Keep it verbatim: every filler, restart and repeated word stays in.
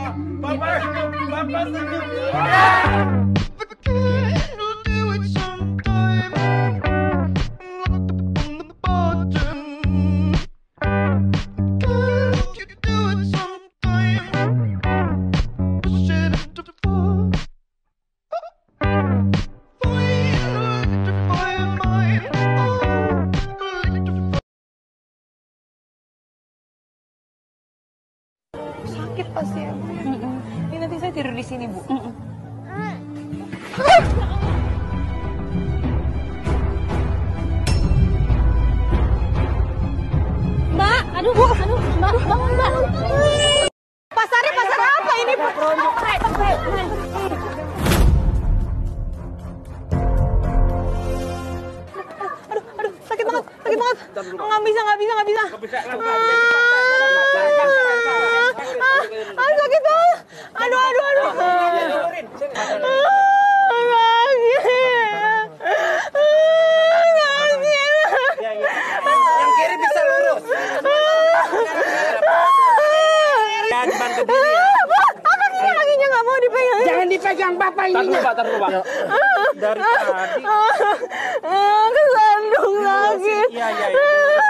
Bapak, bapak sakit pasti ya, Bu. Mm -mm. Ini nanti saya tidur di sini, Bu. Mm -mm. Mbak, aduh, Bu, aduh, Mbak, bangun, Mbak. Pasarnya pasar apa ini, Bu? Aduh, aduh, sakit banget, sakit banget. Nggak bisa, nggak bisa, nggak bisa. Ah, sakit banget. Aduh, aduh, aduh. yang kiri bisa lurus. Ya, dibantu diri ya. Kakinya, kakinya nggak mau dipegang. Jangan dipegang bapak ini. Taruh, Pak, taruh, Pak. Dari tadi. Kesandung sakit. Iya, iya, iya.